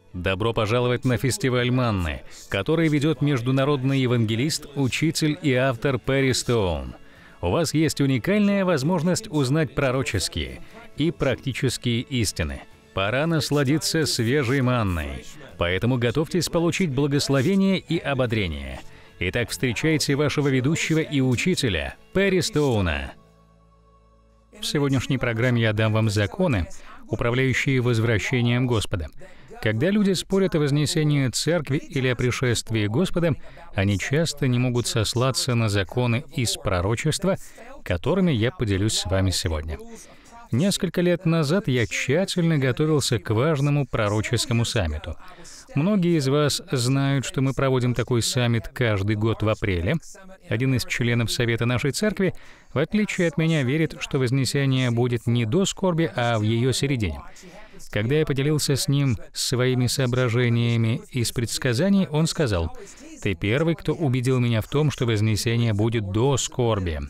Добро пожаловать на фестиваль Манны, который ведет международный евангелист, учитель и автор Перри Стоун. У вас есть уникальная возможность узнать пророческие и практические истины. Пора насладиться свежей манной, поэтому готовьтесь получить благословение и ободрение. Итак, встречайте вашего ведущего и учителя Перри Стоуна. В сегодняшней программе я дам вам законы, управляющие возвращением Господа. Когда люди спорят о вознесении церкви или о пришествии Господа, они часто не могут сослаться на законы из пророчества, которыми я поделюсь с вами сегодня. Несколько лет назад я тщательно готовился к важному пророческому саммиту. Многие из вас знают, что мы проводим такой саммит каждый год в апреле. Один из членов Совета нашей церкви, в отличие от меня, верит, что вознесение будет не до скорби, а в ее середине. Когда я поделился с ним своими соображениями из предсказаний, он сказал: «Ты первый, кто убедил меня в том, что вознесение будет до скорби».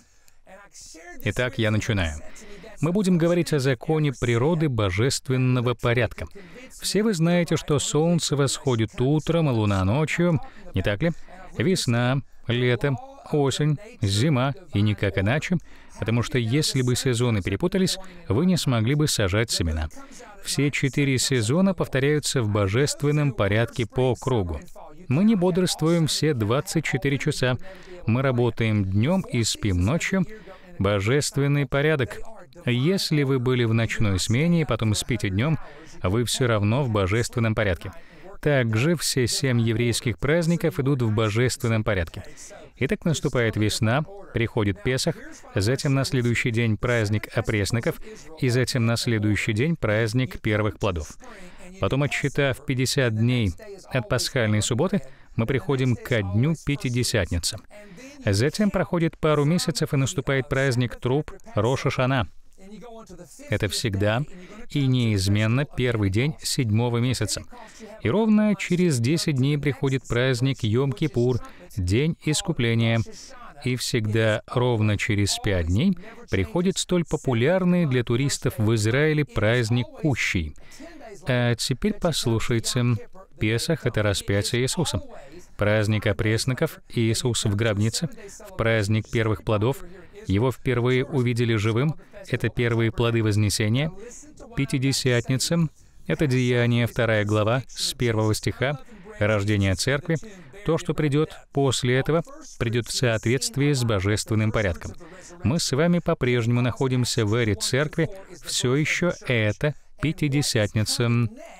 Итак, я начинаю. Мы будем говорить о законе природы божественного порядка. Все вы знаете, что солнце восходит утром, а луна ночью, не так ли? Весна, лето, осень, зима и никак иначе, потому что если бы сезоны перепутались, вы не смогли бы сажать семена. Все 4 сезона повторяются в божественном порядке по кругу. Мы не бодрствуем все 24 часа. Мы работаем днем и спим ночью. Божественный порядок. Если вы были в ночной смене и потом спите днем, вы все равно в божественном порядке. Также все 7 еврейских праздников идут в божественном порядке. Итак, наступает весна, приходит Песах, затем на следующий день праздник опресноков, и затем на следующий день праздник первых плодов. Потом, отсчитав 50 дней от пасхальной субботы, мы приходим ко дню Пятидесятницы. Затем проходит пару месяцев, и наступает праздник труб Рош ха-Шана. Это всегда и неизменно первый день 7-го месяца. И ровно через 10 дней приходит праздник Йом-Кипур, День Искупления. И всегда ровно через 5 дней приходит столь популярный для туристов в Израиле праздник Кущий. А теперь послушайте. Песах — это распятие Иисуса. Праздник опресноков — Иисус в гробнице. В праздник первых плодов Его впервые увидели живым — это первые плоды Вознесения. Пятидесятница — это Деяния, 2 глава, с 1 стиха, рождение церкви. То, что придет после этого, придет в соответствии с божественным порядком. Мы с вами по-прежнему находимся в эре церкви, все еще это Пятидесятница.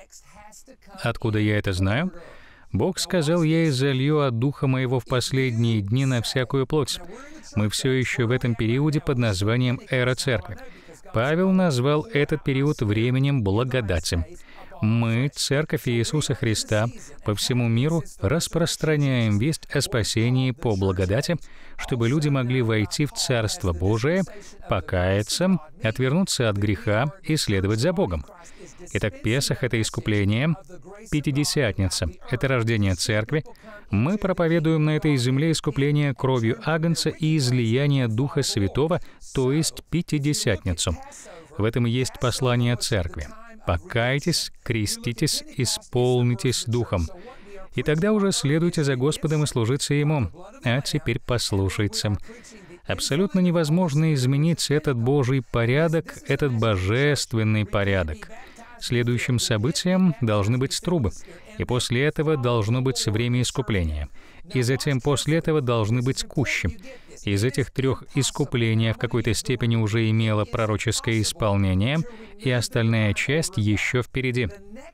Откуда я это знаю? Бог сказал: «Я изолью от Духа Моего в последние дни на всякую плоть». Мы все еще в этом периоде под названием «Эра Церкви». Павел назвал этот период временем благодати. Мы, Церковь Иисуса Христа, по всему миру распространяем весть о спасении по благодати, чтобы люди могли войти в Царство Божие, покаяться, отвернуться от греха и следовать за Богом. Итак, Песах — это искупление, Пятидесятница — это рождение Церкви. Мы проповедуем на этой земле искупление кровью Агнца и излияние Духа Святого, то есть Пятидесятницу. В этом и есть послание Церкви. Покайтесь, креститесь, исполнитесь Духом. И тогда уже следуйте за Господом и служите Ему. А теперь послушайте. Абсолютно невозможно изменить этот Божий порядок, этот божественный порядок. Следующим событием должны быть трубы, и после этого должно быть время искупления. И затем после этого должны быть кущи. Из этих 3 искупления в какой-то степени уже имело пророческое исполнение, и остальная часть еще впереди.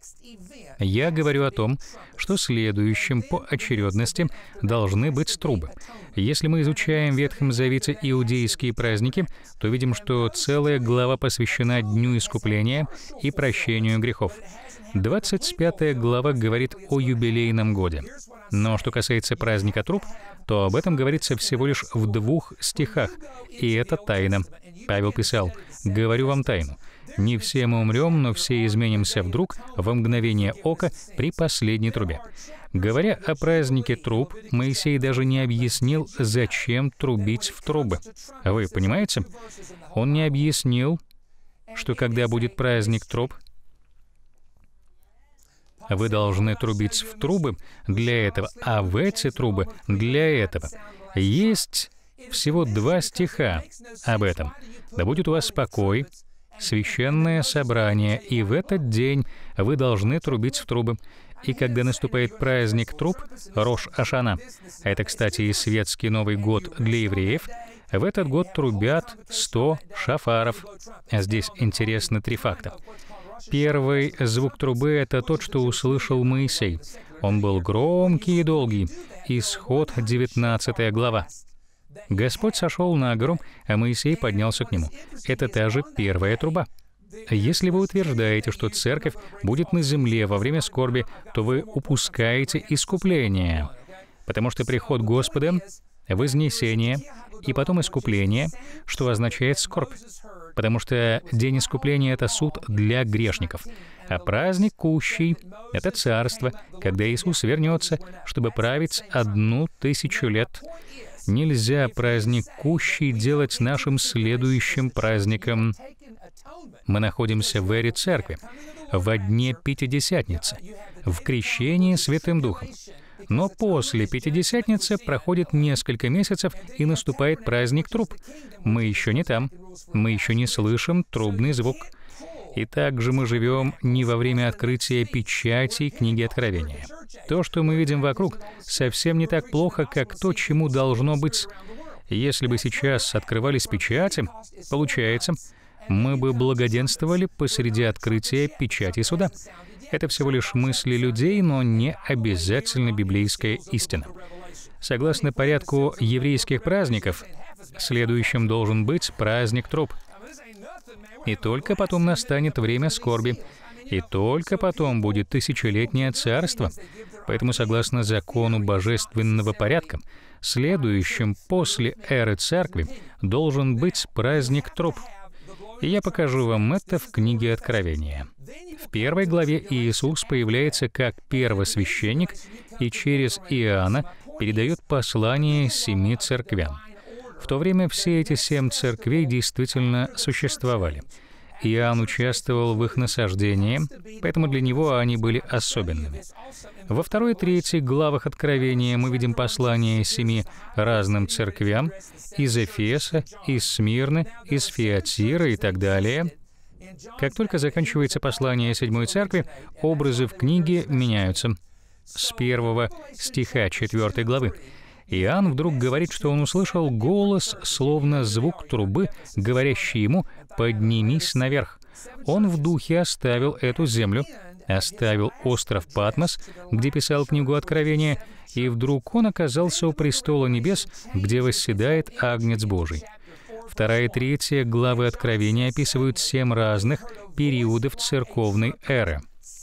Я говорю о том, что следующим по очередности должны быть трубы. Если мы изучаем в Ветхом Завете иудейские праздники, то видим, что целая глава посвящена Дню Искупления и прощению грехов. 25 глава говорит о юбилейном годе. Но что касается праздника труб, то об этом говорится всего лишь в 2 стихах, и это тайна. Павел писал: «Говорю вам тайну. Не все мы умрем, но все изменимся вдруг, во мгновение ока, при последней трубе». Говоря о празднике труб, Моисей даже не объяснил, зачем трубить в трубы. Вы понимаете? Он не объяснил, что когда будет праздник труб, вы должны трубить в трубы для этого, а в эти трубы для этого. Есть всего 2 стиха об этом. Да будет у вас покой, священное собрание, и в этот день вы должны трубить в трубы. И когда наступает праздник труб, Рош Ашана, это, кстати, и светский Новый год для евреев, в этот год трубят 100 шафаров. А здесь интересны 3 факта. Первый звук трубы — это тот, что услышал Моисей. Он был громкий и долгий. Исход 19 глава. Господь сошел на гору, а Моисей поднялся к нему. Это та же первая труба. Если вы утверждаете, что церковь будет на земле во время скорби, то вы упускаете искупление, потому что приход Господа, вознесение и потом искупление, что означает скорбь, потому что день искупления — это суд для грешников, а праздник кущий — это царство, когда Иисус вернется, чтобы править 1000 лет. Нельзя праздник кущий делать нашим следующим праздником. Мы находимся в эре Церкви, во дне Пятидесятницы, в крещении Святым Духом. Но после Пятидесятницы проходит несколько месяцев, и наступает праздник труб. Мы еще не там, мы еще не слышим трубный звук. И также мы живем не во время открытия печати книги Откровения. То, что мы видим вокруг, совсем не так плохо, как то, чему должно быть. Если бы сейчас открывались печати, получается, мы бы благоденствовали посреди открытия печати суда. Это всего лишь мысли людей, но не обязательно библейская истина. Согласно порядку еврейских праздников, следующим должен быть праздник труб. И только потом настанет время скорби, и только потом будет 1000-летнее царство. Поэтому, согласно закону божественного порядка, следующим после эры церкви должен быть праздник труб. И я покажу вам это в книге Откровения. В 1 главе Иисус появляется как первосвященник и через Иоанна передает послание 7 церквям. В то время все эти 7 церквей действительно существовали. Иоанн участвовал в их насаждении, поэтому для него они были особенными. Во 2 и 3 главах Откровения мы видим послания 7 разным церквям из Эфеса, из Смирны, из Фиатира и так далее. Как только заканчивается послание 7 церкви, образы в книге меняются. С 1 стиха 4 главы Иоанн вдруг говорит, что он услышал голос, словно звук трубы, говорящий ему: «Поднимись наверх». Он в духе оставил эту землю, оставил остров Патмос, где писал книгу Откровения, и вдруг он оказался у престола небес, где восседает Агнец Божий. 2 и 3 главы Откровения описывают 7 разных периодов церковной эры.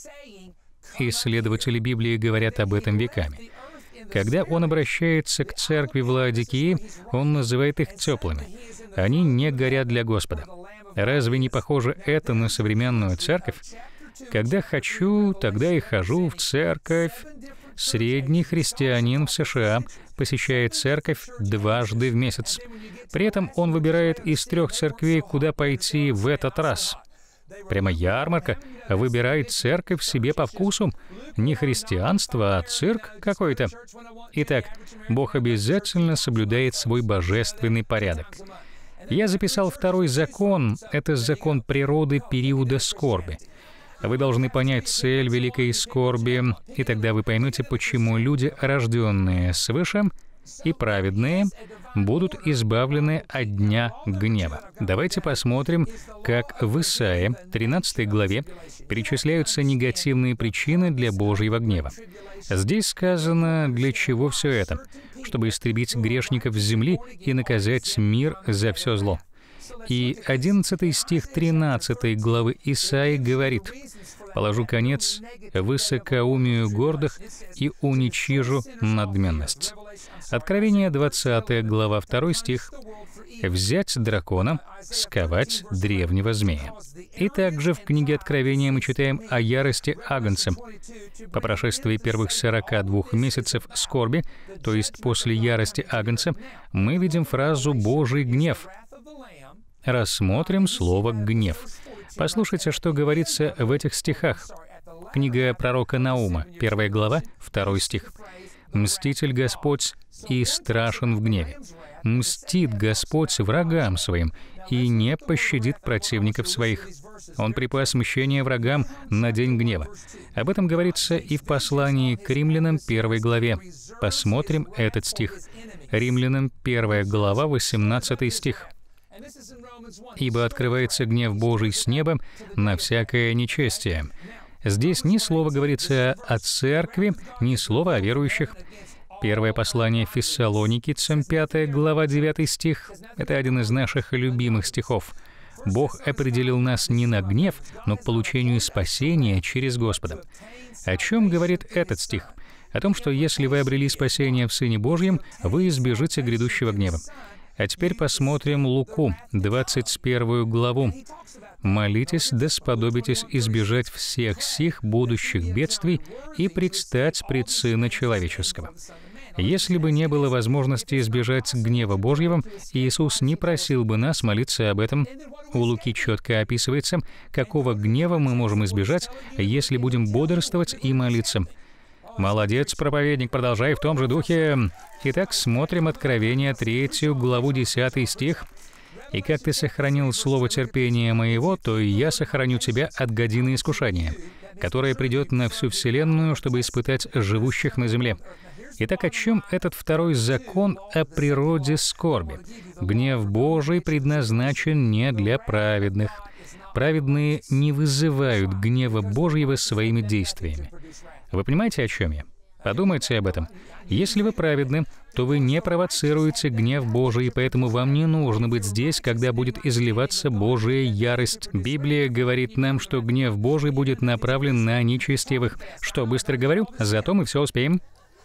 Исследователи Библии говорят об этом веками. Когда он обращается к церкви в Лаодикии, он называет их теплыми. Они не горят для Господа. Разве не похоже это на современную церковь? Когда хочу, тогда и хожу в церковь. Средний христианин в США посещает церковь 2 раза в месяц. При этом он выбирает из 3 церквей, куда пойти в этот раз. Прямо ярмарка, выбирает церковь себе по вкусу. Не христианство, а цирк какой-то. Итак, Бог обязательно соблюдает свой божественный порядок. Я записал 2 закон. Это закон природы периода скорби. Вы должны понять цель великой скорби, и тогда вы поймете, почему люди, рожденные свыше и праведные, будут избавлены от дня гнева. Давайте посмотрим, как в Исаии 13 главе перечисляются негативные причины для Божьего гнева. Здесь сказано, для чего все это: чтобы истребить грешников с земли и наказать мир за все зло. И 11 стих 13 главы Исаии говорит: «Положу конец высокоумию гордых и уничижу надменность». Откровение 20 глава 2 стих: «Взять дракона, сковать древнего змея». И также в книге Откровения мы читаем о ярости Агнца. По прошествии первых 42 месяцев скорби, то есть после ярости Агнца, мы видим фразу «Божий гнев». Рассмотрим слово «гнев». Послушайте, что говорится в этих стихах. Книга пророка Наума, 1 глава, 2 стих. «Мститель Господь и страшен в гневе. Мстит Господь врагам своим и не пощадит противников своих. Он припас мщение врагам на день гнева». Об этом говорится и в послании к Римлянам 1 главе. Посмотрим этот стих. Римлянам 1 глава, 18 стих. «Ибо открывается гнев Божий с неба на всякое нечестие». Здесь ни слова говорится о церкви, ни слова о верующих. Первое послание Фессалоникийцам, 5 глава, 9 стих. Это один из наших любимых стихов. «Бог определил нас не на гнев, но к получению спасения через Господа». О чем говорит этот стих? О том, что если вы обрели спасение в Сыне Божьем, вы избежите грядущего гнева. А теперь посмотрим Луку, 21 главу. «Молитесь, да сподобитесь избежать всех сих будущих бедствий и предстать пред Сына Человеческого». Если бы не было возможности избежать гнева Божьего, Иисус не просил бы нас молиться об этом. У Луки четко описывается, какого гнева мы можем избежать, если будем бодрствовать и молиться. Молодец, проповедник, продолжай в том же духе. Итак, смотрим Откровение 3 главу 10 стих. «И как ты сохранил слово терпения моего, то и я сохраню тебя от годины искушения, которое придет на всю вселенную, чтобы испытать живущих на земле». Итак, о чем этот второй закон о природе скорби? Гнев Божий предназначен не для праведных. Праведные не вызывают гнева Божьего своими действиями. Вы понимаете, о чем я? Подумайте об этом. Если вы праведны, то вы не провоцируете гнев Божий, поэтому вам не нужно быть здесь, когда будет изливаться Божия ярость. Библия говорит нам, что гнев Божий будет направлен на нечестивых. Что, быстро говорю? Зато мы все успеем.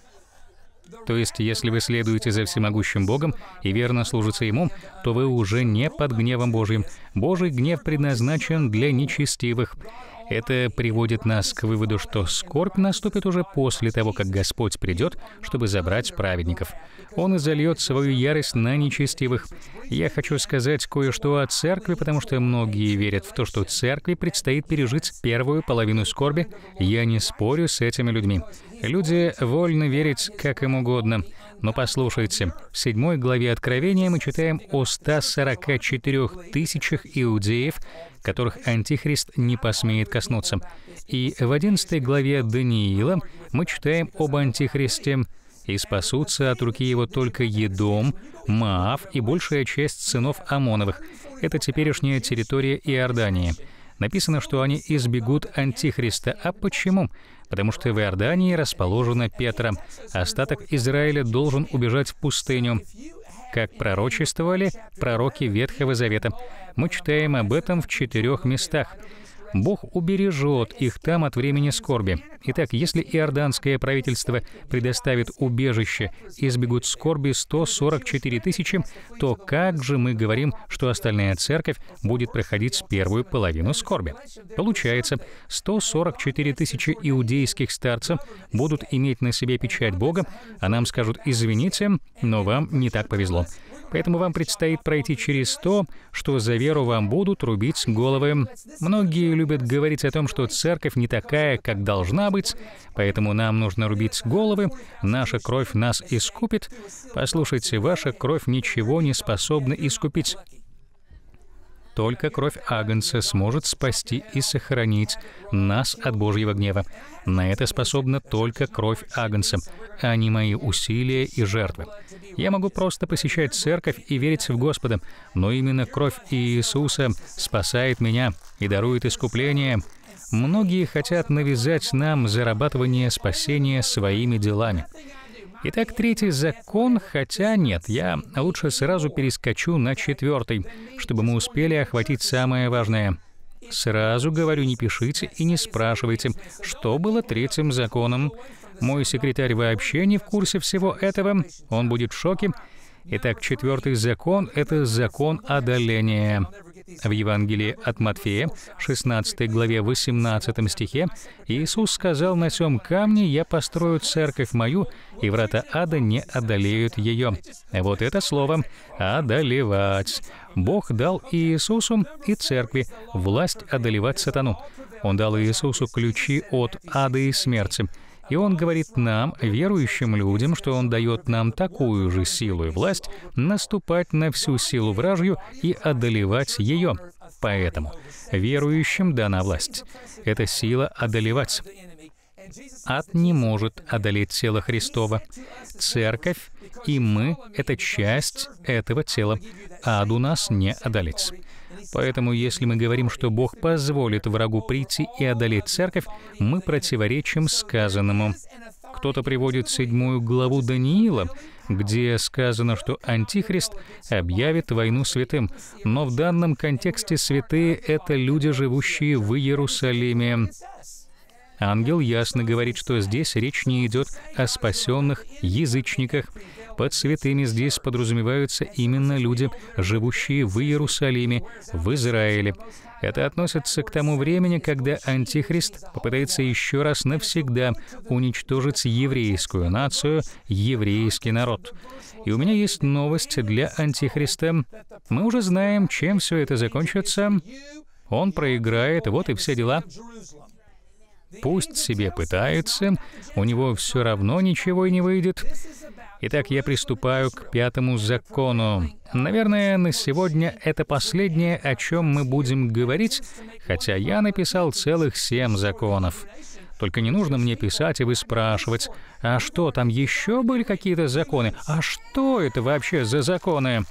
То есть, если вы следуете за всемогущим Богом и верно служите Ему, то вы уже не под гневом Божьим. Божий гнев предназначен для нечестивых. Это приводит нас к выводу, что скорбь наступит уже после того, как Господь придет, чтобы забрать праведников. Он изольет свою ярость на нечестивых. Я хочу сказать кое-что о церкви, потому что многие верят в то, что церкви предстоит пережить первую половину скорби. Я не спорю с этими людьми. Люди вольны верить как им угодно. Но послушайте, в 7 главе Откровения мы читаем о 144 тысячах иудеев, которых Антихрист не посмеет коснуться. И в 11 главе Даниила мы читаем об Антихристе. «И спасутся от руки его только Едом, Моав и большая часть сынов Амоновых». Это теперешняя территория Иордании. Написано, что они избегут Антихриста. А почему? Потому что в Иордании расположена Петра. Остаток Израиля должен убежать в пустыню, как пророчествовали пророки Ветхого Завета. Мы читаем об этом в 4 местах. Бог убережет их там от времени скорби. Итак, если иорданское правительство предоставит убежище и избегут скорби 144 тысячи, то как же мы говорим, что остальная церковь будет проходить первую половину скорби? Получается, 144 тысячи иудейских старцев будут иметь на себе печать Бога, а нам скажут: «Извините, но вам не так повезло». Поэтому вам предстоит пройти через то, что за веру вам будут рубить головы. Многие любят говорить о том, что церковь не такая, как должна быть, поэтому нам нужно рубить головы, наша кровь нас искупит. Послушайте, ваша кровь ничего не способна искупить. Только кровь Агнца сможет спасти и сохранить нас от Божьего гнева. На это способна только кровь Агнца, а не мои усилия и жертвы. Я могу просто посещать церковь и верить в Господа, но именно кровь Иисуса спасает меня и дарует искупление. Многие хотят навязать нам зарабатывание спасения своими делами. Итак, 3-й закон, хотя нет, я лучше сразу перескочу на 4-й, чтобы мы успели охватить самое важное. Сразу говорю, не пишите и не спрашивайте, что было 3-м законом. Мой секретарь вообще не в курсе всего этого, он будет в шоке. Итак, 4-й закон — это закон одоления. В Евангелии от Матфея, 16 главе, 18 стихе, Иисус сказал: «На сем камне я построю церковь мою, и врата ада не одолеют ее». Вот это слово «одолевать». Бог дал Иисусу и церкви власть одолевать сатану. Он дал Иисусу ключи от ада и смерти. И Он говорит нам, верующим людям, что Он дает нам такую же силу и власть наступать на всю силу вражью и одолевать ее. Поэтому верующим дана власть. Это сила одолевать. Ад не может одолеть тело Христово. Церковь и мы — это часть этого тела. Аду нас не одолеть. Поэтому, если мы говорим, что Бог позволит врагу прийти и одолеть церковь, мы противоречим сказанному. Кто-то приводит 7 главу Даниила, где сказано, что Антихрист объявит войну святым. Но в данном контексте святые — это люди, живущие в Иерусалиме. Ангел ясно говорит, что здесь речь не идет о спасенных язычниках. Под святыми здесь подразумеваются именно люди, живущие в Иерусалиме, в Израиле. Это относится к тому времени, когда Антихрист попытается еще раз навсегда уничтожить еврейскую нацию, еврейский народ. И у меня есть новость для Антихриста. Мы уже знаем, чем все это закончится. Он проиграет, вот и все дела. Пусть себе пытается, у него все равно ничего и не выйдет. Итак, я приступаю к 5-му закону. Наверное, на сегодня это последнее, о чем мы будем говорить, хотя я написал целых 7 законов. Только не нужно мне писать и вы спрашивать, а что, там еще были какие-то законы? А что это вообще за законы?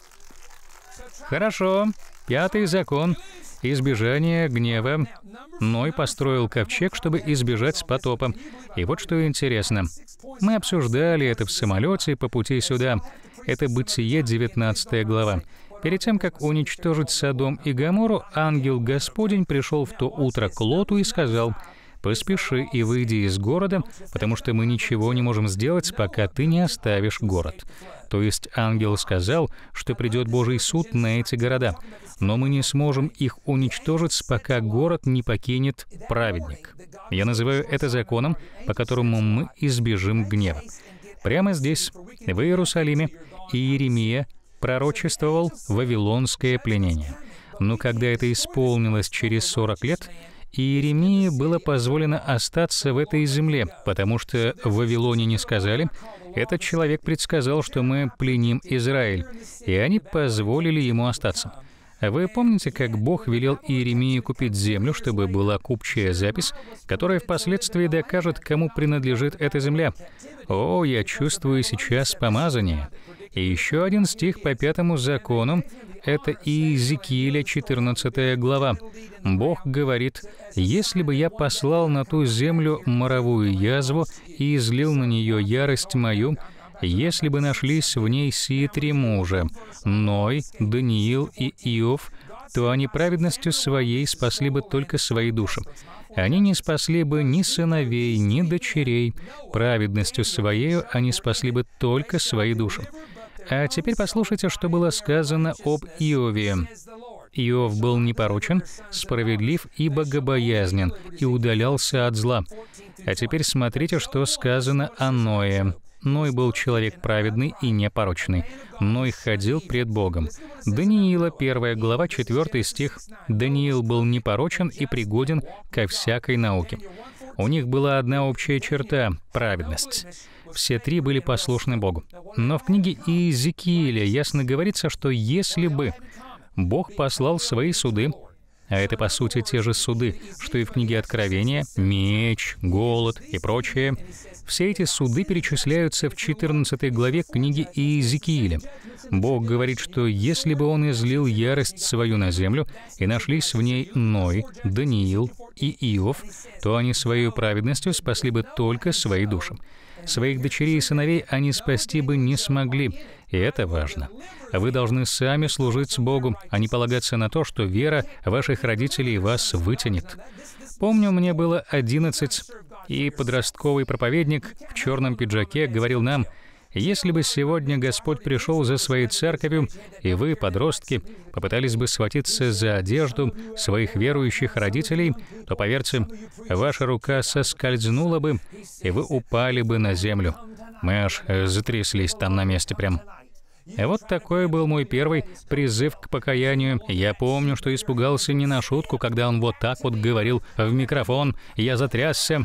Хорошо, 5-й закон — избежание гнева. Ной построил ковчег, чтобы избежать потопа. И вот что интересно. Мы обсуждали это в самолете по пути сюда. Это Бытие, 19 глава. Перед тем, как уничтожить Содом и Гоморру, ангел Господень пришел в то утро к Лоту и сказал: «Поспеши и выйди из города, потому что мы ничего не можем сделать, пока ты не оставишь город». То есть ангел сказал, что придет Божий суд на эти города, но мы не сможем их уничтожить, пока город не покинет праведник. Я называю это законом, по которому мы избежим гнева. Прямо здесь, в Иерусалиме, Иеремия пророчествовал вавилонское пленение. Но когда это исполнилось через 40 лет, Иеремии было позволено остаться в этой земле, потому что в Вавилоне не сказали: «Этот человек предсказал, что мы пленим Израиль», и они позволили ему остаться. Вы помните, как Бог велел Иеремии купить землю, чтобы была купчая запись, которая впоследствии докажет, кому принадлежит эта земля? О, я чувствую сейчас помазание. И еще один стих по 5-му закону — это Иезекииля, 14 глава. Бог говорит: «Если бы я послал на ту землю моровую язву и излил на нее ярость мою, если бы нашлись в ней сии 3 мужа, Ной, Даниил и Иов, то они праведностью своей спасли бы только свои души. Они не спасли бы ни сыновей, ни дочерей. Праведностью своею они спасли бы только свои души». А теперь послушайте, что было сказано об Иове. Иов был непорочен, справедлив и богобоязнен, и удалялся от зла. А теперь смотрите, что сказано о Ное. Ной был человек праведный и непорочный. Ной ходил пред Богом. Даниила, 1 глава, 4 стих. Даниил был непорочен и пригоден ко всякой науке. У них была одна общая черта — праведность. Все 3 были послушны Богу. Но в книге Иезекииля ясно говорится, что если бы Бог послал свои суды, а это, по сути, те же суды, что и в книге Откровения, меч, голод и прочее, все эти суды перечисляются в 14 главе книги Иезекииля. Бог говорит, что если бы Он излил ярость свою на землю, и нашлись в ней Ной, Даниил и Иов, то они своей праведностью спасли бы только свои души. Своих дочерей и сыновей они спасти бы не смогли, и это важно. Вы должны сами служить Богу, а не полагаться на то, что вера ваших родителей вас вытянет. Помню, мне было 11, и подростковый проповедник в черном пиджаке говорил нам: «Если бы сегодня Господь пришел за своей церковью, и вы, подростки, попытались бы схватиться за одежду своих верующих родителей, то, поверьте, ваша рука соскользнула бы, и вы упали бы на землю». Мы аж затряслись там на месте прям. Вот такой был мой первый призыв к покаянию. Я помню, что испугался не на шутку, когда он вот так вот говорил в микрофон. Я затрясся.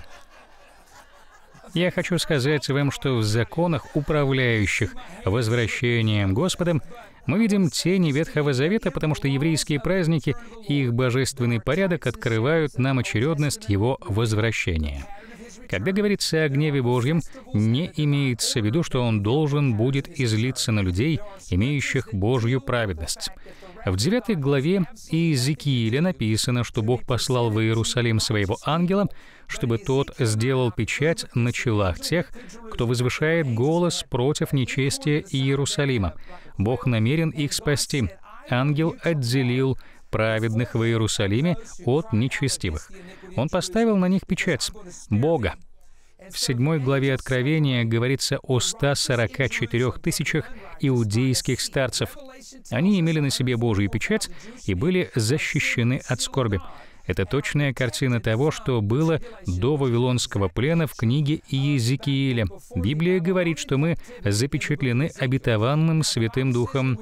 Я хочу сказать вам, что в законах, управляющих возвращением Господа, мы видим тени Ветхого Завета, потому что еврейские праздники и их божественный порядок открывают нам очередность Его возвращения. Когда говорится о гневе Божьем, не имеется в виду, что Он должен будет излиться на людей, имеющих Божью праведность. В 9 главе Иезекииля написано, что Бог послал в Иерусалим своего ангела, чтобы тот сделал печать на челах тех, кто возвышает голос против нечестия Иерусалима. Бог намерен их спасти. Ангел отделил праведных в Иерусалиме от нечестивых. Он поставил на них печать Бога. В 7 главе Откровения говорится о 144 тысячах иудейских старцев. Они имели на себе Божию печать и были защищены от скорби. Это точная картина того, что было до Вавилонского плена в книге Иезекииля. Библия говорит, что мы запечатлены обетованным Святым Духом.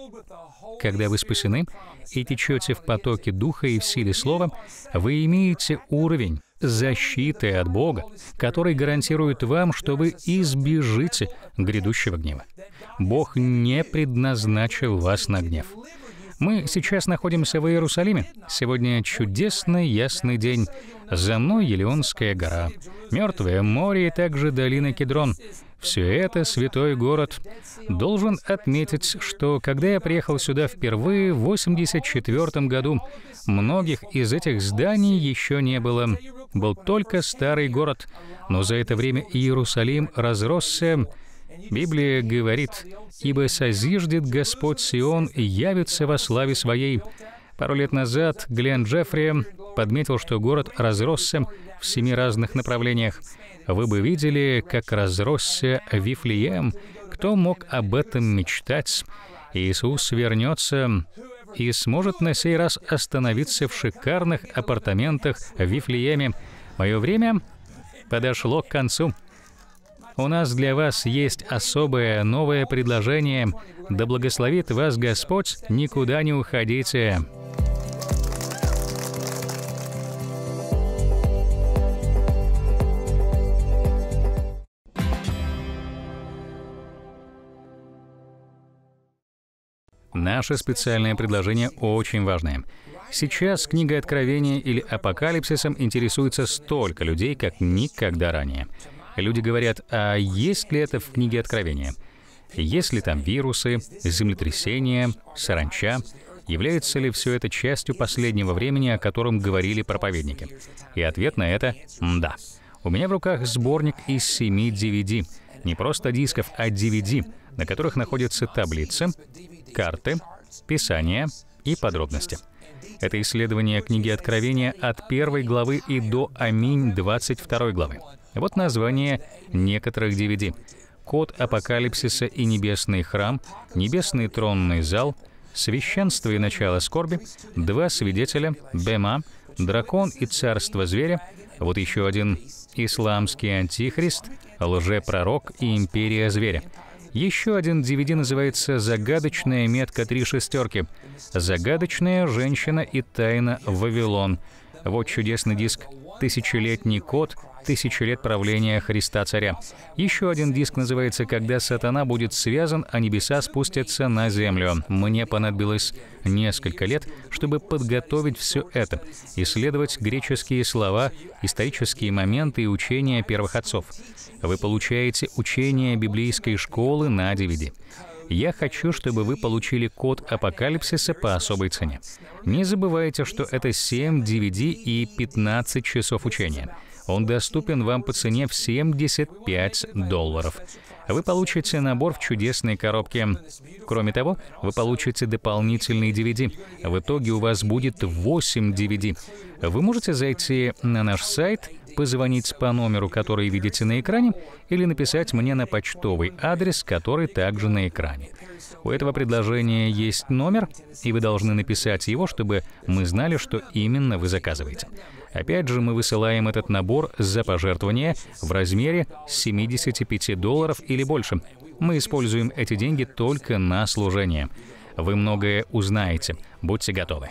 Когда вы спасены и течете в потоке Духа и в силе Слова, вы имеете уровень защиты от Бога, который гарантирует вам, что вы избежите грядущего гнева. Бог не предназначил вас на гнев. Мы сейчас находимся в Иерусалиме. Сегодня чудесный ясный день. За мной Елеонская гора, Мертвое море и также долина Кедрон. Все это святой город. Должен отметить, что когда я приехал сюда впервые в 1984 году, многих из этих зданий еще не было. Был только старый город, но за это время Иерусалим разросся. Библия говорит: «Ибо созиждет Господь Сион и явится во славе Своей». Пару лет назад Глен Джеффри подметил, что город разросся в 7 разных направлениях. Вы бы видели, как разросся Вифлеем. Кто мог об этом мечтать? Иисус вернется и сможет на сей раз остановиться в шикарных апартаментах в Вифлееме. Мое время подошло к концу. У нас для вас есть особое новое предложение. Да благословит вас Господь, никуда не уходите. Наше специальное предложение очень важное. Сейчас книгой Откровения или Апокалипсисом интересуется столько людей, как никогда ранее. Люди говорят: а есть ли это в книге Откровения? Есть ли там вирусы, землетрясения, саранча? Является ли все это частью последнего времени, о котором говорили проповедники? И ответ на это — да. У меня в руках сборник из 7 DVD. Не просто дисков, а DVD, на которых находятся таблицы, карты, писания и подробности. Это исследование книги Откровения от 1 главы и до Аминь 22 главы. Вот название некоторых DVD. Код Апокалипсиса и Небесный храм, Небесный тронный зал, Священство и начало скорби, 2 свидетеля, Бема, Дракон и царство зверя, вот еще один Исламский антихрист, Лжепророк и Империя зверя. Еще один DVD называется «Загадочная метка 3 шестерки», «Загадочная женщина и тайна Вавилон». Вот чудесный диск «Тысячелетний код. 1000 лет правления Христа Царя». Еще один диск называется «Когда сатана будет связан, а небеса спустятся на землю». Мне понадобилось несколько лет, чтобы подготовить все это, исследовать греческие слова, исторические моменты и учения первых отцов. Вы получаете учение библейской школы на DVD. Я хочу, чтобы вы получили код Апокалипсиса по особой цене. Не забывайте, что это 7 DVD и 15 часов учения. Он доступен вам по цене в $75. Вы получите набор в чудесной коробке. Кроме того, вы получите дополнительный DVD. В итоге у вас будет 8 DVD. Вы можете зайти на наш сайт, позвонить по номеру, который видите на экране, или написать мне на почтовый адрес, который также на экране. У этого предложения есть номер, и вы должны написать его, чтобы мы знали, что именно вы заказываете. Опять же, мы высылаем этот набор за пожертвование в размере $75 или больше. Мы используем эти деньги только на служение. Вы многое узнаете. Будьте готовы.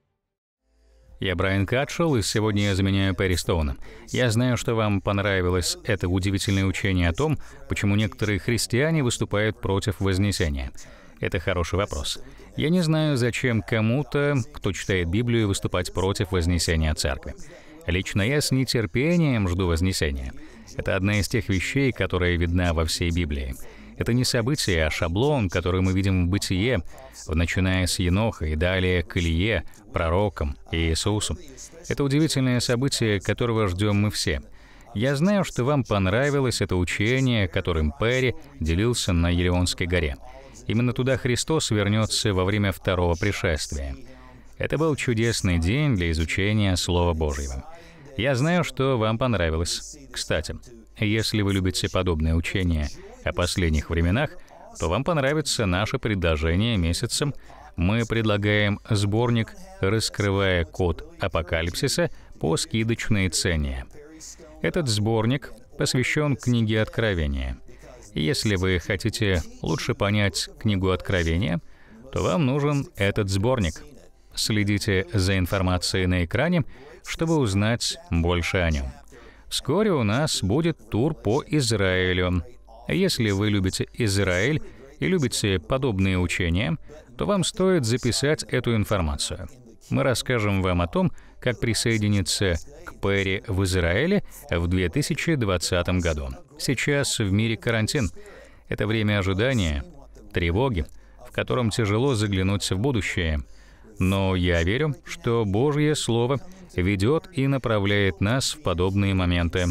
Я Брайан Катшелл, и сегодня я заменяю Перри Стоуна. Я знаю, что вам понравилось это удивительное учение о том, почему некоторые христиане выступают против Вознесения. Это хороший вопрос. Я не знаю, зачем кому-то, кто читает Библию, выступать против Вознесения Церкви. Лично я с нетерпением жду Вознесения. Это одна из тех вещей, которая видна во всей Библии. Это не событие, а шаблон, который мы видим в Бытие, начиная с Еноха и далее к Илие, пророкам и Иисусу. Это удивительное событие, которого ждем мы все. Я знаю, что вам понравилось это учение, которым Перри делился на Елеонской горе. Именно туда Христос вернется во время второго пришествия. Это был чудесный день для изучения Слова Божьего. Я знаю, что вам понравилось. Кстати, если вы любите подобное учение о последних временах, то вам понравится наше предложение месяцем. Мы предлагаем сборник «Раскрывая код апокалипсиса» по скидочной цене. Этот сборник посвящен книге Откровения. Если вы хотите лучше понять книгу Откровения, то вам нужен этот сборник. Следите за информацией на экране, чтобы узнать больше о нем. Вскоре у нас будет тур по Израилю. Если вы любите Израиль и любите подобные учения, то вам стоит записать эту информацию. Мы расскажем вам о том, как присоединиться к Перри в Израиле в 2020 году. Сейчас в мире карантин. Это время ожидания, тревоги, в котором тяжело заглянуть в будущее. Но я верю, что Божье Слово ведет и направляет нас в подобные моменты.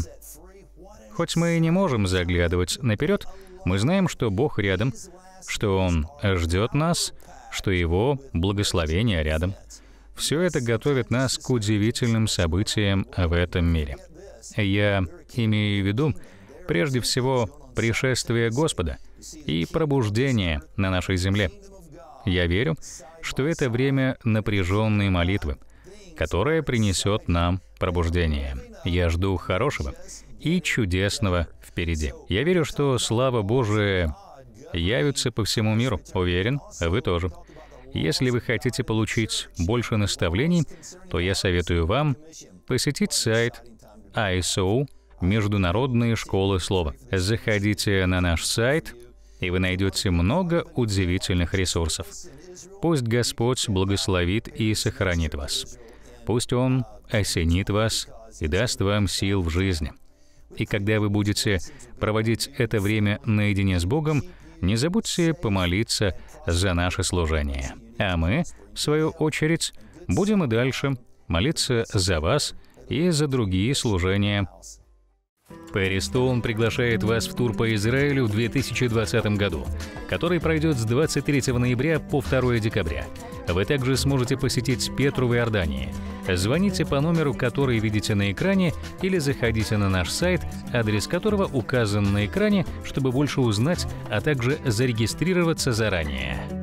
Хоть мы и не можем заглядывать наперед, мы знаем, что Бог рядом, что Он ждет нас, что Его благословение рядом. Все это готовит нас к удивительным событиям в этом мире. Я имею в виду, прежде всего, пришествие Господа и пробуждение на нашей земле. Я верю, что это время напряженной молитвы, которая принесет нам пробуждение. Я жду хорошего и чудесного впереди. Я верю, что слава Божия явится по всему миру. Уверен, вы тоже. Если вы хотите получить больше наставлений, то я советую вам посетить сайт ISO Международные школы слова. Заходите на наш сайт, и вы найдете много удивительных ресурсов. Пусть Господь благословит и сохранит вас. Пусть Он осенит вас и даст вам сил в жизни. И когда вы будете проводить это время наедине с Богом, не забудьте помолиться за наше служение. А мы, в свою очередь, будем и дальше молиться за вас и за другие служения. Перри Стоун приглашает вас в тур по Израилю в 2020 году, который пройдет с 23 ноября по 2 декабря. Вы также сможете посетить Петру в Иордании. Звоните по номеру, который видите на экране, или заходите на наш сайт, адрес которого указан на экране, чтобы больше узнать, а также зарегистрироваться заранее.